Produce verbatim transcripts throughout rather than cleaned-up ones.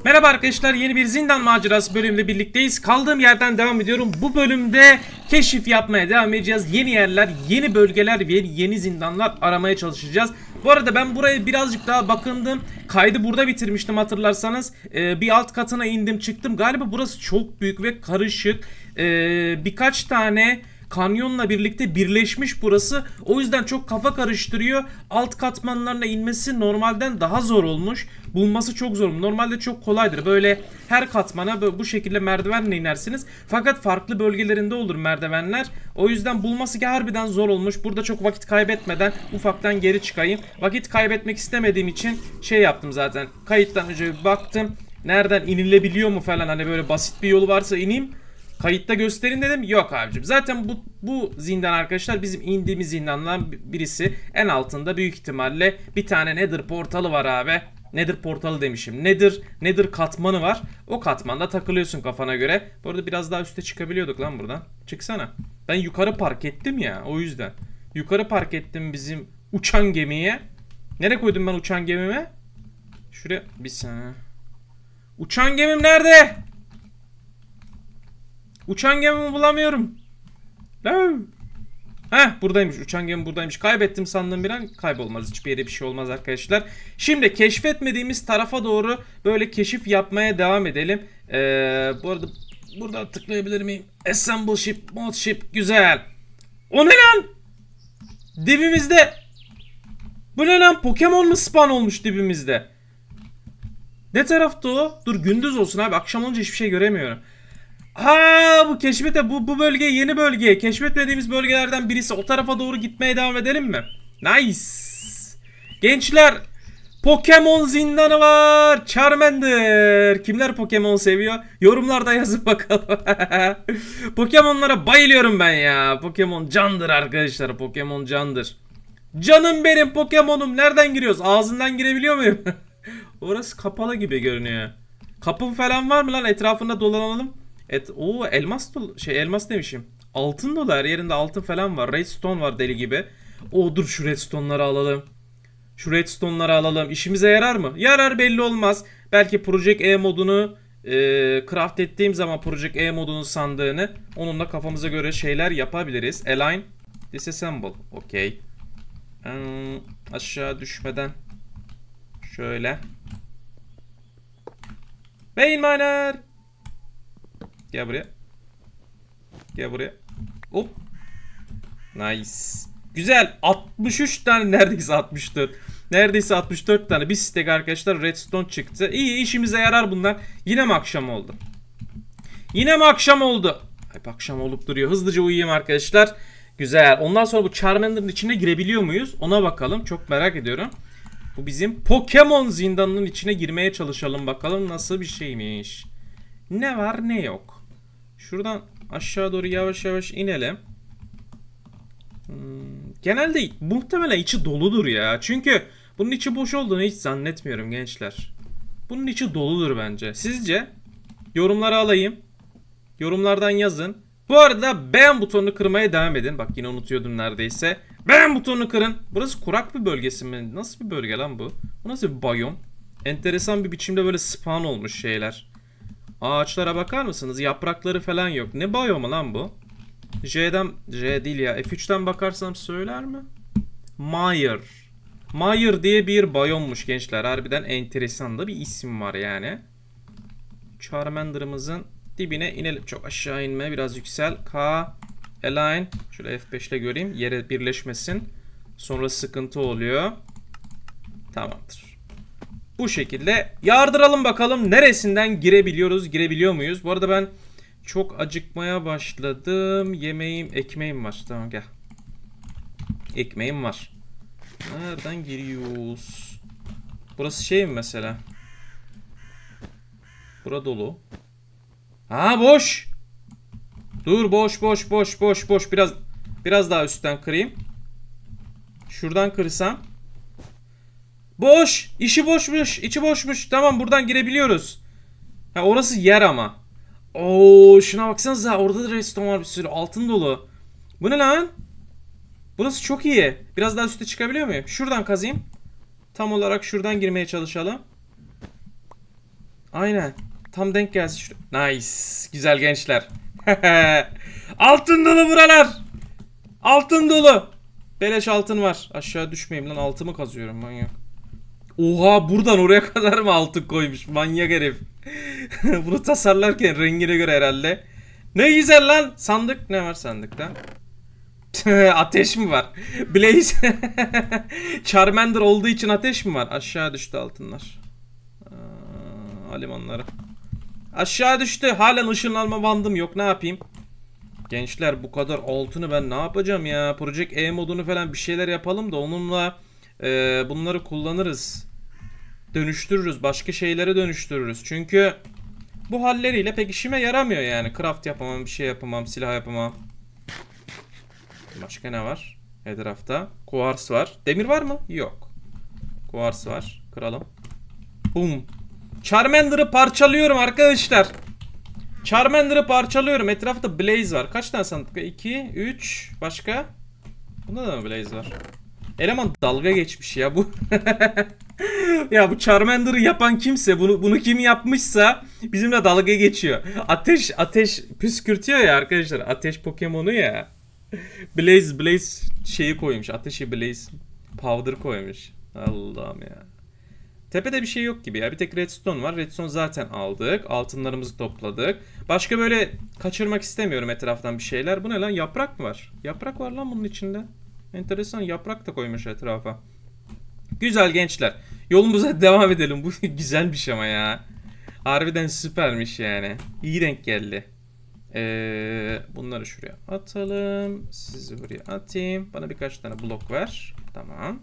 Merhaba arkadaşlar, yeni bir zindan macerası bölümünde birlikteyiz. Kaldığım yerden devam ediyorum. Bu bölümde keşif yapmaya devam edeceğiz. Yeni yerler, yeni bölgeler ve yeni zindanlar aramaya çalışacağız. Bu arada ben buraya birazcık daha bakındım. Kaydı burada bitirmiştim hatırlarsanız. Ee, bir alt katına indim çıktım. Galiba burası çok büyük ve karışık. Ee, birkaç tane kanyonla birlikte birleşmiş burası. O yüzden çok kafa karıştırıyor. Alt katmanlarına inmesi normalden daha zor olmuş. Bulması çok zor. Normalde çok kolaydır. Böyle her katmana böyle bu şekilde merdivenle inersiniz. Fakat farklı bölgelerinde olur merdivenler. O yüzden bulması harbiden zor olmuş. Burada çok vakit kaybetmeden ufaktan geri çıkayım. Vakit kaybetmek istemediğim için şey yaptım zaten. Kayıttan önce bir baktım. Nereden inilebiliyor mu falan, hani böyle basit bir yolu varsa ineyim. Kayıtta gösterin dedim. Yok abicim. Zaten bu bu zindan arkadaşlar bizim indiğimiz zindanlardan birisi. En altında büyük ihtimalle bir tane Nether portalı var abi. Nether portalı demişim. Nether, Nether katmanı var. O katmanda takılıyorsun kafana göre. Bu arada biraz daha üste çıkabiliyorduk lan buradan. Çıksana. Ben yukarı park ettim ya, o yüzden. Yukarı park ettim bizim uçan gemiye. Nereye koydum ben uçan gemimi? Şuraya bir saniye. Uçan gemim nerede? Uçan gemimi bulamıyorum. Heh, buradaymış. Uçan gemi buradaymış. Kaybettim sandım bir an. Kaybolmaz. Hiçbir yere bir şey olmaz arkadaşlar. Şimdi keşfetmediğimiz tarafa doğru böyle keşif yapmaya devam edelim. Ee, bu arada buradan tıklayabilir miyim? Assemble ship, mod ship. Güzel. O ne lan? Dibimizde. Bu ne lan? Pokemon mu spawn olmuş dibimizde? Ne tarafta o? Dur, gündüz olsun abi. Akşam olunca hiçbir şey göremiyorum. Ha, bu keşfete bu bu bölge yeni bölge. Keşfetmediğimiz bölgelerden birisi. O tarafa doğru gitmeye devam edelim mi? Nice. Gençler, Pokemon zindanı var. Charmander. Kimler Pokemon seviyor? Yorumlarda yazın bakalım. Pokemonlara bayılıyorum ben ya. Pokemon candır arkadaşlar. Pokemon candır. Canım benim Pokemon'um. Nereden giriyoruz? Ağzından girebiliyor muyum? Orası kapalı gibi görünüyor. Kapı falan var mı lan? Etrafında dolanalım. Evet, o elmas dolu, şey elmas demişim. Altın dolu, her yerinde altın falan var. Redstone var deli gibi. O dur, şu redstone'ları alalım. Şu redstone'ları alalım. İşimize yarar mı? Yarar, belli olmaz. Belki Project E modunu e, craft ettiğim zaman Project E modunun sandığını onunla kafamıza göre şeyler yapabiliriz. Align, disassemble. Okey. Hmm, aşağı düşmeden şöyle. Beyin miner. Gel buraya. Gel buraya. Hop. Nice. Güzel. altmış üç tane, neredeyse altmış dört. Neredeyse altmış dört tane. Bir stack arkadaşlar redstone çıktı. İyi, işimize yarar bunlar. Yine mi akşam oldu? Yine mi akşam oldu? Hep akşam olup duruyor. Hızlıca uyuyayım arkadaşlar. Güzel. Ondan sonra bu Charmander'ın içine girebiliyor muyuz? Ona bakalım. Çok merak ediyorum. Bu bizim Pokemon zindanının içine girmeye çalışalım bakalım nasıl bir şeymiş. Ne var ne yok. Şuradan aşağı doğru yavaş yavaş inelim. Hmm, genelde muhtemelen içi doludur ya. Çünkü bunun içi boş olduğunu hiç zannetmiyorum gençler. Bunun içi doludur bence. Sizce? Yorumlara alayım. Yorumlardan yazın. Bu arada beğen butonunu kırmaya devam edin. Bak, yine unutuyordum neredeyse. Beğen butonunu kırın. Burası kurak bir bölgesi mi? Nasıl bir bölge lan bu? Bu nasıl bir biyom? Enteresan bir biçimde böyle spawn olmuş şeyler. Ağaçlara bakar mısınız? Yaprakları falan yok. Ne biyomu lan bu? J'den, J değil ya. F üç'ten bakarsam söyler mi? Mire. Mire diye bir biyommuş gençler. Harbiden enteresan da bir isim var yani. Charmander'ımızın dibine inelim. Çok aşağı inme. Biraz yüksel. K. Align. Şöyle F beş ile göreyim. Yere birleşmesin. Sonra sıkıntı oluyor. Tamamdır. Bu şekilde yardıralım bakalım neresinden girebiliyoruz, girebiliyor muyuz? Bu arada ben çok acıkmaya başladım. Yemeğim, ekmeğim var. Tamam, gel. Ekmeğim var. Nereden giriyoruz? Burası şey mi mesela? Bura dolu. Ha, boş. Dur, boş boş boş boş boş. Biraz biraz daha üstten kırayım. Şuradan kırsam. Boş. İşi boşmuş. İçi boşmuş. Tamam, buradan girebiliyoruz. Ha, orası yer ama. Oo, şuna baksanıza. Orada da redstone var bir sürü. Altın dolu. Bu ne lan? Burası çok iyi. Biraz daha üste çıkabiliyor muyum? Şuradan kazayım. Tam olarak şuradan girmeye çalışalım. Aynen. Tam denk gelsin şuraya. Nice. Güzel gençler. Altın dolu buralar. Altın dolu. Beleş altın var. Aşağı düşmeyeyim lan, altımı kazıyorum manyak. Oha, buradan oraya kadar mı altın koymuş manyak herif. Bunu tasarlarken rengine göre herhalde. Ne güzel lan. Sandık, ne var sandıkta? Ateş mi var? Blaze. Charmander olduğu için ateş mi var? Aşağı düştü altınlar. Aa, alimanları. Aşağı düştü. Halen ışınlanma bandım yok. Ne yapayım? Gençler, bu kadar altını ben ne yapacağım ya? Project E modunu falan bir şeyler yapalım da onunla e, bunları kullanırız. Dönüştürürüz. Başka şeylere dönüştürürüz. Çünkü bu halleriyle pek işime yaramıyor yani. Craft yapamam, bir şey yapamam, silah yapamam. Başka ne var? Etrafta. Kuars var. Demir var mı? Yok. Kuars var. Kıralım. Boom. Charmander'ı parçalıyorum arkadaşlar. Charmander'ı parçalıyorum. Etrafta Blaze var. Kaç tane sandık? iki, üç. Başka? Bunda da mı Blaze var? Eleman dalga geçmiş ya bu. Ya bu Charmander'ı yapan kimse, bunu bunu kim yapmışsa bizimle dalga geçiyor. Ateş ateş püskürtüyor ya arkadaşlar. Ateş Pokemon'u ya. Blaze Blaze şeyi koymuş. Ateşi Blaze Powder koymuş. Allah'ım ya. Tepede bir şey yok gibi ya. Bir tek redstone var. Redstone zaten aldık. Altınlarımızı topladık. Başka böyle kaçırmak istemiyorum etraftan bir şeyler. Bu ne lan? Yaprak mı var? Yaprak var lan bunun içinde. Enteresan, yaprak da koymuş etrafa. Güzel gençler. Yolumuza devam edelim. Bu güzelmiş ama ya. Harbiden süpermiş yani. İyi denk geldi. Ee, bunları şuraya atalım. Sizi buraya atayım. Bana birkaç tane blok ver. Tamam.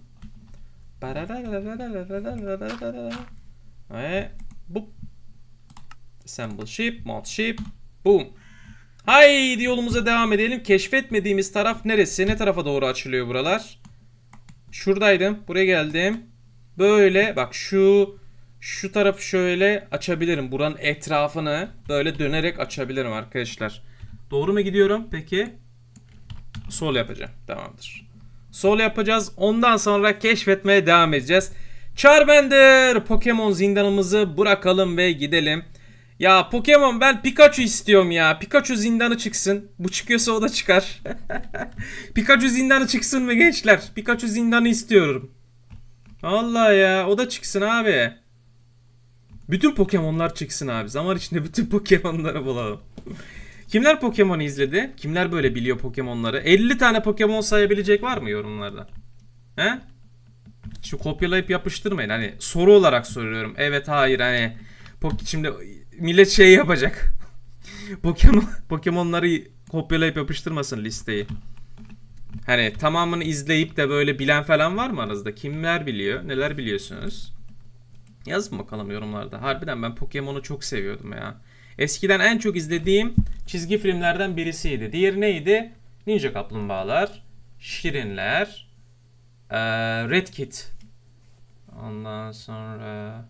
Ve bu assemble ship, mod ship, boom. Haydi yolumuza devam edelim. Keşfetmediğimiz taraf neresi? Ne tarafa doğru açılıyor buralar? Şuradaydım. Buraya geldim. Böyle bak, şu şu tarafı şöyle açabilirim. Buranın etrafını böyle dönerek açabilirim arkadaşlar. Doğru mu gidiyorum? Peki. Sol yapacağım. Tamamdır. Sol yapacağız. Ondan sonra keşfetmeye devam edeceğiz. Charmander Pokemon zindanımızı bırakalım ve gidelim. Ya Pokemon, ben Pikachu istiyorum ya. Pikachu zindanı çıksın. Bu çıkıyorsa o da çıkar. Pikachu zindanı çıksın mı gençler? Pikachu zindanı istiyorum. Allah ya, o da çıksın abi. Bütün Pokemon'lar çıksın abi. Zaman içinde bütün Pokemon'ları bulalım. Kimler Pokemon'u izledi? Kimler böyle biliyor Pokemon'ları? elli tane Pokemon sayabilecek var mı yorumlarda? He? Şu kopyalayıp yapıştırmayın. Hani soru olarak soruyorum. Evet, hayır, hani şimdi millet şey yapacak. Pokemon Pokemon'ları kopyalayıp yapıştırmasın listeyi. Hani tamamını izleyip de böyle bilen falan var mı aranızda? Kimler biliyor? Neler biliyorsunuz? Yazın bakalım yorumlarda. Harbiden ben Pokemon'u çok seviyordum ya. Eskiden en çok izlediğim çizgi filmlerden birisiydi. Diğeri neydi? Ninja Kaplumbağalar, Şirinler, ee, Red Kit. Ondan sonra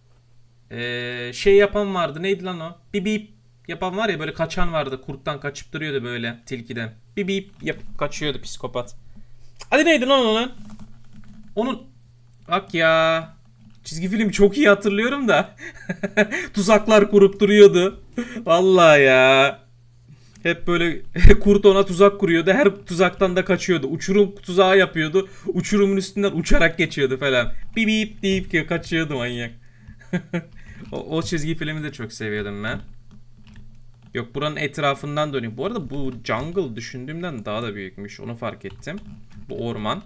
ee, şey yapan vardı. Neydi lan o? Bip bip yapan var ya, böyle kaçan vardı. Kurttan kaçıp duruyordu böyle, tilkiden. Bip bip yapıp kaçıyordu psikopat. Hadi neydi lan onun? Onun bak ya. Çizgi filmi çok iyi hatırlıyorum da. Tuzaklar kurup duruyordu. Vallahi ya. Hep böyle kurt ona tuzak kuruyordu. Her tuzaktan da kaçıyordu. Uçurum tuzağı yapıyordu. Uçurumun üstünden uçarak geçiyordu falan. Bip bip deyip kaçıyordu manyak. o, o çizgi filmi de çok seviyordum ben. Yok, buranın etrafından dönüyor. Bu arada bu jungle düşündüğümden daha da büyükmüş. Onu fark ettim. Bu orman.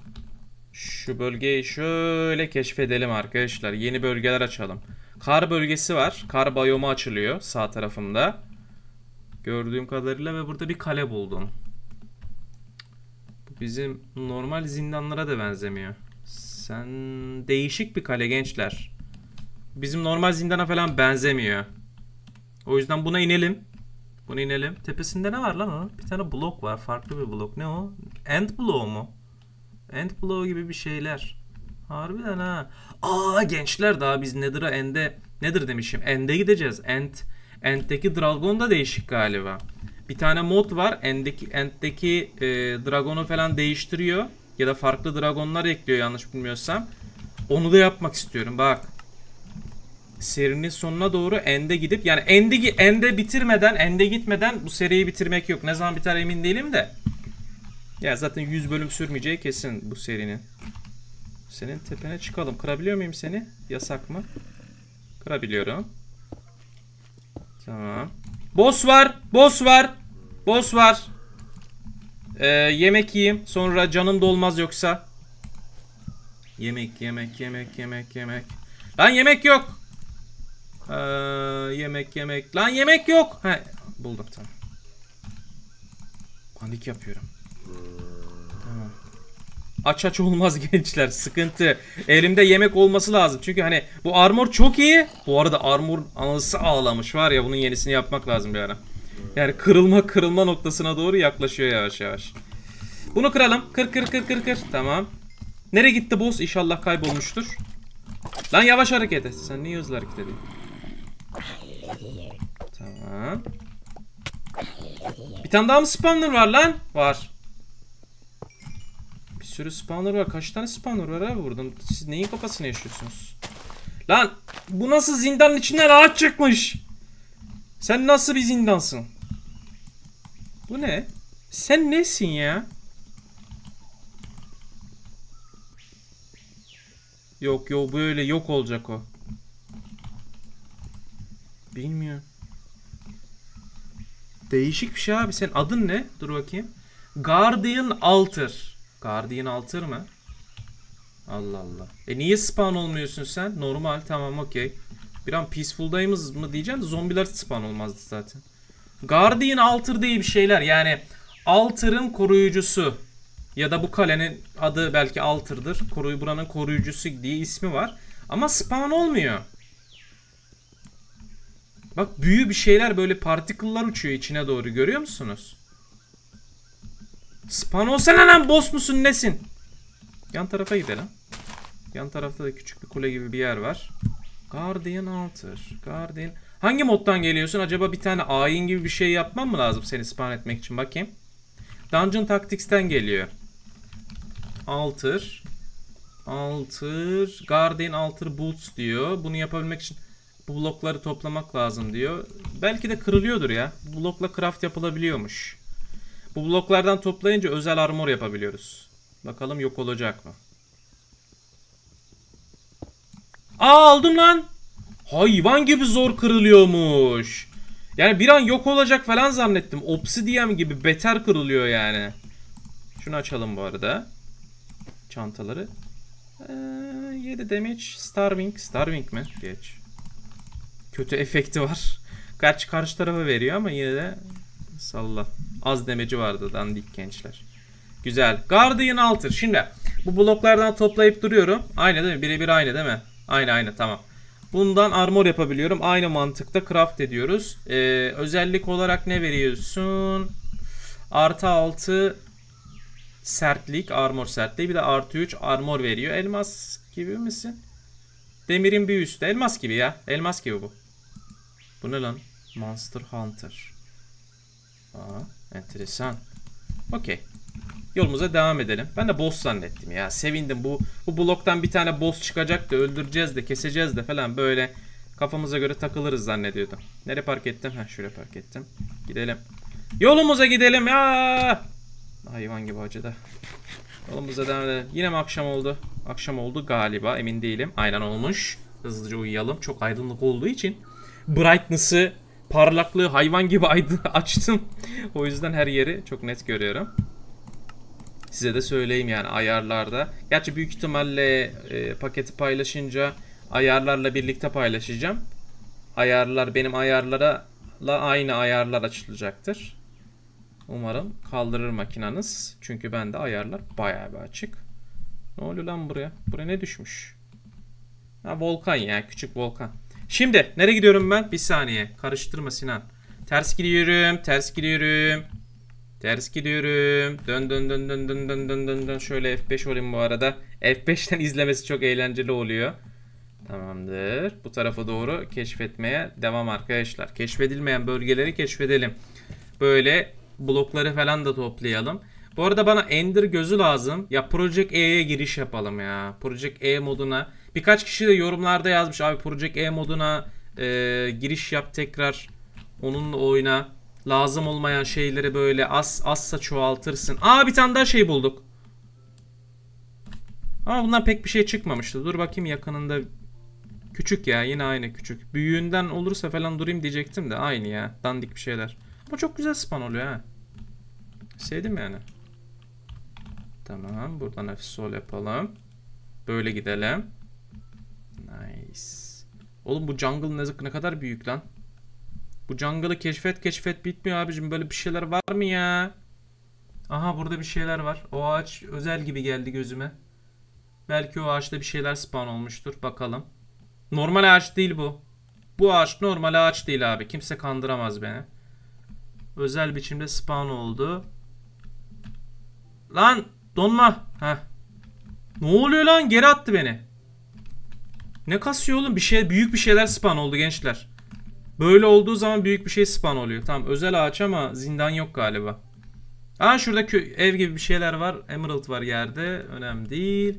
Şu bölgeyi şöyle keşfedelim arkadaşlar. Yeni bölgeler açalım. Kar bölgesi var. Kar biyomu açılıyor sağ tarafımda. Gördüğüm kadarıyla ve burada bir kale buldum. Bu bizim normal zindanlara da benzemiyor. Sen değişik bir kale gençler. Bizim normal zindana falan benzemiyor. O yüzden buna inelim. Buna inelim. Tepesinde ne var lan o? Bir tane blok var. Farklı bir blok. Ne o? End bloğu mu? End bloğu gibi bir şeyler. Harbiden ha. Aa gençler, daha biz Nether'a End'e Nether demişim. End'e gideceğiz. End End'deki dragon da değişik galiba. Bir tane mod var. End'deki End'deki e, dragonu falan değiştiriyor. Ya da farklı dragonlar ekliyor yanlış bilmiyorsam. Onu da yapmak istiyorum bak. serinin sonuna doğru end'e gidip yani end'i end'e bitirmeden, end'e gitmeden bu seriyi bitirmek yok. Ne zaman biter emin değilim de. Ya zaten yüz bölüm sürmeyeceği kesin bu serinin. Senin tepene çıkalım. Kırabiliyor muyum seni? Yasak mı? Kırabiliyorum. Tamam. Boss var. Boss var. Boss var. Ee, yemek yiyeyim. Sonra canım dolmaz yoksa. Yemek, yemek, yemek, yemek, yemek. Lan yemek yok. Ee, yemek, yemek. Lan yemek yok. He, buldum tamam. Panik yapıyorum. Tamam. Aç aç olmaz gençler. Sıkıntı. Elimde yemek olması lazım. Çünkü hani bu armor çok iyi. Bu arada armor anası ağlamış var ya. Bunun yenisini yapmak lazım bir ara. Yani kırılma kırılma noktasına doğru yaklaşıyor yavaş yavaş. Bunu kıralım. Kır kır kır kır kır. Tamam. Nereye gitti boss? İnşallah kaybolmuştur. Lan yavaş hareket et. Sen niye hızlı hareket ediyorsun? Tamam. Bir tane daha mı spawner var lan? Var. Bir sürü spawner var. Kaç tane spawner var abi buradan? Siz neyin kafasını yaşıyorsunuz? Lan bu nasıl zindanın içinden ağaç çıkmış? Sen nasıl bir zindansın? Bu ne? Sen nesin ya? Yok yok böyle yok olacak o. Bilmiyorum. Değişik bir şey abi. Senin adın ne? Dur bakayım. Guardian Altar. Guardian Altar mı? Allah Allah. E niye spawn olmuyorsun sen? Normal tamam okey. Bir an Peaceful'dayız mı diyeceğim de zombiler spawn olmazdı zaten. Guardian Altar diye bir şeyler. Yani Altar'ın koruyucusu. Ya da bu kalenin adı belki Altar'dır. Koruyu buranın koruyucusu diye ismi var. Ama spawn olmuyor. Bak büyü bir şeyler böyle partiküller uçuyor içine doğru görüyor musunuz? Spawn olsana lan boss musun nesin? Yan tarafa gidelim. Yan tarafta da küçük bir kule gibi bir yer var. Guardian Altar. Guardian. Hangi moddan geliyorsun? Acaba bir tane ayin gibi bir şey yapmam mı lazım seni spawn etmek için? Bakayım. Dungeon Tactics'ten geliyor. Altar. Altar. Guardian Altar Boots diyor. Bunu yapabilmek için bu blokları toplamak lazım diyor. Belki de kırılıyordur ya. Bu blokla craft yapılabiliyormuş. Bu bloklardan toplayınca özel armor yapabiliyoruz. Bakalım yok olacak mı? Aa aldım lan. Hayvan gibi zor kırılıyormuş. Yani bir an yok olacak falan zannettim. Obsidian gibi beter kırılıyor yani. Şunu açalım bu arada. Çantaları. Ee, yedi damage. Starving. Starving mi? Geç. Kötü efekti var. Gerçi karşı tarafa veriyor ama yine de salla. Az damage'i vardı dandik gençler. Güzel. Guardian Altar. Şimdi bu bloklardan toplayıp duruyorum. Aynı değil mi? Birebir aynı değil mi? Aynı aynı tamam. Bundan armor yapabiliyorum. Aynı mantıkta craft ediyoruz. Ee, özellik olarak ne veriyorsun? Artı altı sertlik. Armor sertliği. Bir de artı üç armor veriyor. Elmas gibi misin? Demirin bir üstü. Elmas gibi ya. Elmas gibi bu. Bu ne lan? Monster Hunter. Aa, enteresan. Okey. Yolumuza devam edelim. Ben de boss zannettim ya. Sevindim. Bu bu bloktan bir tane boss çıkacak da öldüreceğiz de keseceğiz de falan böyle kafamıza göre takılırız zannediyordum. Nereye park ettim? Ha şuraya park ettim. Gidelim. Yolumuza gidelim ya. Hayvan gibi acıda. Yolumuza devam edelim. Yine mi akşam oldu? Akşam oldu galiba. Emin değilim. Aynen olmuş. Hızlıca uyuyalım. Çok aydınlık olduğu için brightness'ı, parlaklığı hayvan gibi aydın açtım. O yüzden her yeri çok net görüyorum. Size de söyleyeyim yani ayarlarda. Gerçi büyük ihtimalle e, paketi paylaşınca ayarlarla birlikte paylaşacağım. Ayarlar benim ayarlara aynı ayarlar açılacaktır. Umarım kaldırır makinanız. Çünkü bende ayarlar bayağı bir açık. Ne oluyor lan buraya? Buraya ne düşmüş? Ha volkan ya, küçük volkan. Şimdi nereye gidiyorum ben? Bir saniye. Karıştırma Sinan. Ters gidiyorum. Ters gidiyorum. Ters gidiyorum. Dön dön dön dön dön dön dön dön dön. Şöyle F beş olayım bu arada. F beşten izlemesi çok eğlenceli oluyor. Tamamdır. Bu tarafa doğru keşfetmeye devam arkadaşlar. Keşfedilmeyen bölgeleri keşfedelim. Böyle blokları falan da toplayalım. Bu arada bana Ender gözü lazım. Ya Project E'ye giriş yapalım ya. Project E moduna Birkaç kişi de yorumlarda yazmış abi Project E moduna e, giriş yap tekrar. Onunla oyna. Lazım olmayan şeyleri böyle az azsa çoğaltırsın. Aa bir tane daha şey bulduk. Ama bundan pek bir şey çıkmamıştı. Dur bakayım yakınında. Küçük ya yine aynı küçük. Büyüğünden olursa falan durayım diyecektim de aynı ya. Dandik bir şeyler. Ama çok güzel spawn oluyor ha. Sevdim yani. Tamam buradan hafif sol yapalım. Böyle gidelim. Nice. Oğlum bu jungle ne, ne kadar büyük lan. Bu jungle'ı keşfet keşfet bitmiyor abicim. Böyle bir şeyler var mı ya? Aha burada bir şeyler var. O ağaç özel gibi geldi gözüme. Belki o ağaçta bir şeyler spawn olmuştur. Bakalım. Normal ağaç değil bu. Bu ağaç normal ağaç değil abi. Kimse kandıramaz beni. Özel biçimde spawn oldu. Lan donma. Heh. Ne oluyor lan? Geri attı beni. Ne kasıyor oğlum? Bir şey, büyük bir şeyler spawn oldu gençler. Böyle olduğu zaman büyük bir şey spawn oluyor. Tamam özel ağaç ama zindan yok galiba. Aa şurada ev gibi bir şeyler var. Emerald var yerde. Önemli değil.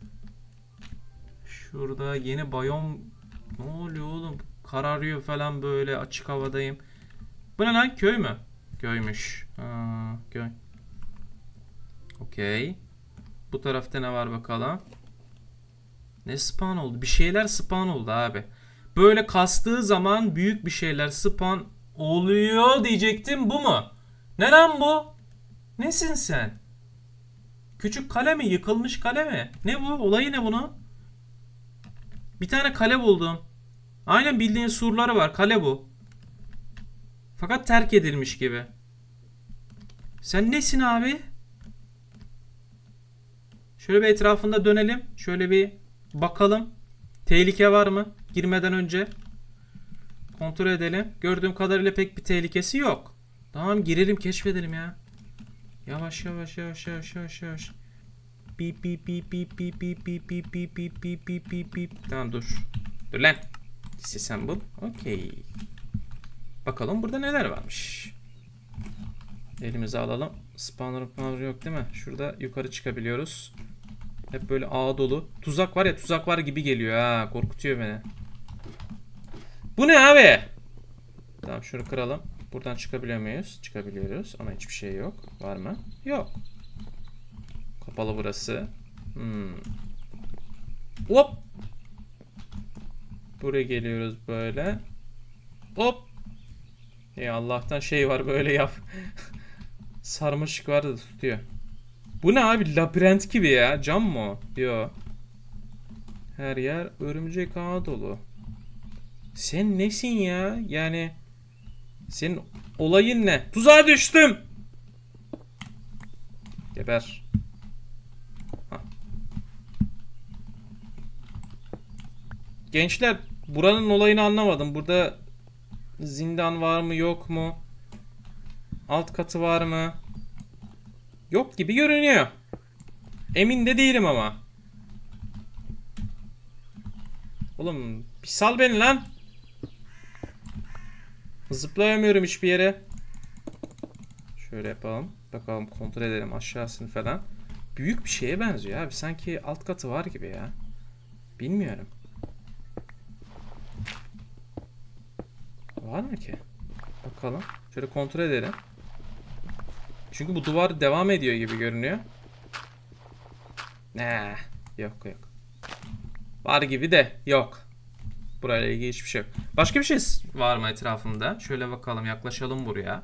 Şurada yeni biyom. Ne oluyor oğlum? Kararıyor falan böyle. Açık havadayım. Bu ne lan? Köy mü? Köymüş. Aa, köy. Okey. Bu tarafta ne var bakalım. Ne spawn oldu? Bir şeyler spawn oldu abi. Böyle kastığı zaman büyük bir şeyler spawn oluyor diyecektim. Bu mu? Ne lan bu? Nesin sen? Küçük kale mi? Yıkılmış kale mi? Ne bu? Olayı ne bunun? Bir tane kale buldum. Aynen bildiğin surları var. Kale bu. Fakat terk edilmiş gibi. Sen nesin abi? Şöyle bir etrafında dönelim. Şöyle bir bakalım. Tehlike var mı? Girmeden önce. Kontrol edelim. Gördüğüm kadarıyla pek bir tehlikesi yok. Tamam girelim keşfedelim ya. Yavaş yavaş yavaş yavaş yavaş yavaş. Bip bip bip bip bip bip bip bip bip bip bip bip bip bip. Tamam dur. Dur lan. Disassemble. Okey. Bakalım burada neler varmış. Elimize alalım. Spawner yok değil mi? Şurada yukarı çıkabiliyoruz. Hep böyle ağ dolu. Tuzak var ya tuzak var gibi geliyor ha. Korkutuyor beni. Bu ne abi? Tamam şunu kıralım. Buradan çıkabiliyor muyuz? Çıkabiliyoruz ama hiçbir şey yok. Var mı? Yok. Kapalı burası. Hmm. Hop. Buraya geliyoruz böyle. Hop. Ya Allah'tan şey var böyle yap. Sarmaşık var da tutuyor. Bu ne abi? Labirent gibi ya. Cam mı o? Yo. Her yer örümcek ağı dolu. Sen nesin ya? Yani senin olayın ne? Tuzağa düştüm. Geber. Hah. Gençler buranın olayını anlamadım. Burada zindan var mı yok mu? Alt katı var mı? Yok gibi görünüyor. Emin de değilim ama. Oğlum bir sal beni lan. Zıplayamıyorum hiçbir yere. Şöyle yapalım. Bakalım kontrol edelim aşağısını falan. Büyük bir şeye benziyor abi. Sanki alt katı var gibi ya. Bilmiyorum. Var mı ki? Bakalım. Şöyle kontrol edelim. Çünkü bu duvar devam ediyor gibi görünüyor. Ne? Yok yok. Var gibi de yok. Burayla ilgili hiçbir şey yok. Başka bir şey var mı etrafımda? Şöyle bakalım yaklaşalım buraya.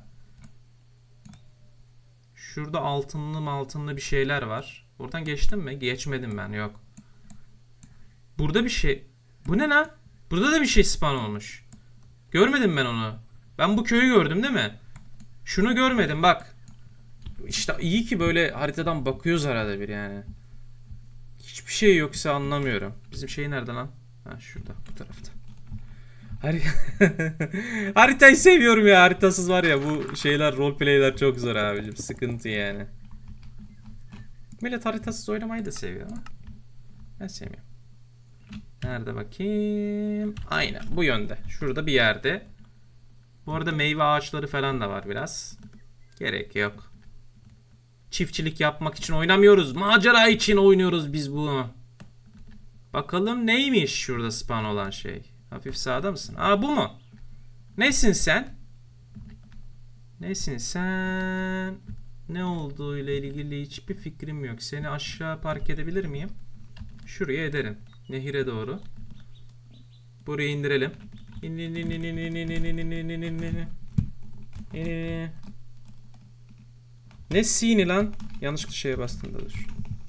Şurada altınlı altınlı bir şeyler var. Buradan geçtim mi? Geçmedim ben yok. Burada bir şey. Bu ne lan? Burada da bir şey spawn olmuş. Görmedim ben onu. Ben bu köyü gördüm değil mi? Şunu görmedim bak. İşte iyi ki böyle haritadan bakıyoruz arada bir yani. Hiçbir şey yoksa anlamıyorum. Bizim şey nerede lan? Ha şurada bu tarafta. Har Haritayı seviyorum ya. Haritasız var ya bu şeyler roleplay'ler çok zor abicim. Sıkıntı yani. Millet haritasız oynamayı da seviyor ama ben sevmiyorum. Nerede bakayım? Aynen bu yönde. Şurada bir yerde. Bu arada meyve ağaçları falan da var biraz. Gerek yok. Çiftçilik yapmak için oynamıyoruz. Macera için oynuyoruz biz bunu. Bakalım neymiş şurada spawn olan şey. Hafif sağda mısın? Aa, bu mu? Nesin sen? Nesin sen? Ne olduğu ile ilgili hiçbir fikrim yok. Seni aşağı park edebilir miyim? Şuraya ederim. Nehire doğru. Buraya indirelim. İn, in, in, in, in, in, in, in, in, in, in, in. Ee, ne sini lan? Yanlış bir şeye bastım da dur.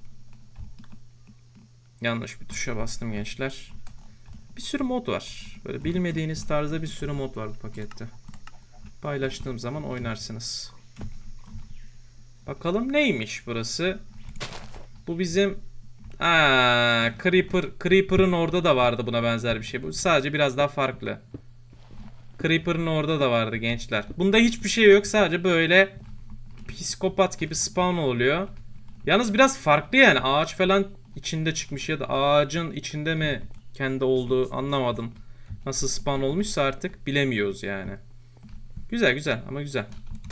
Yanlış bir tuşa bastım gençler. Bir sürü mod var. Böyle bilmediğiniz tarzda bir sürü mod var bu pakette. Paylaştığım zaman oynarsınız. Bakalım neymiş burası? Bu bizim Aa, Creeper, Creeper'ın orada da vardı buna benzer bir şey. Bu sadece biraz daha farklı. Creeper'ın orada da vardı gençler. Bunda hiçbir şey yok. Sadece böyle psikopat gibi spawn oluyor. Yalnız biraz farklı yani. Ağaç falan içinde çıkmış ya da ağacın içinde mi kendi olduğu anlamadım. Nasıl spawn olmuşsa artık bilemiyoruz yani. Güzel güzel ama güzel.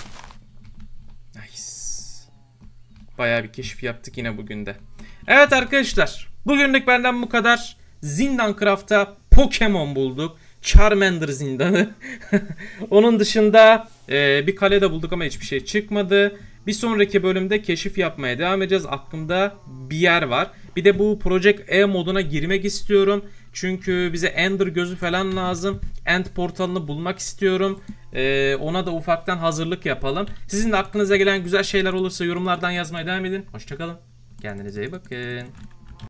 Nice. Bayağı bir keşif yaptık yine bugün de. Evet arkadaşlar. Bugünlük benden bu kadar. Zindancraft'ta Pokemon bulduk. Charmander zindanı. Onun dışında e, bir kale de bulduk ama hiçbir şey çıkmadı. Bir sonraki bölümde keşif yapmaya devam edeceğiz. Aklımda bir yer var. Bir de bu Project E moduna girmek istiyorum. Çünkü bize Ender gözü falan lazım. End portalını bulmak istiyorum. Ee, ona da ufaktan hazırlık yapalım. Sizin de aklınıza gelen güzel şeyler olursa yorumlardan yazmaya devam edin. Hoşçakalın. Kendinize iyi bakın.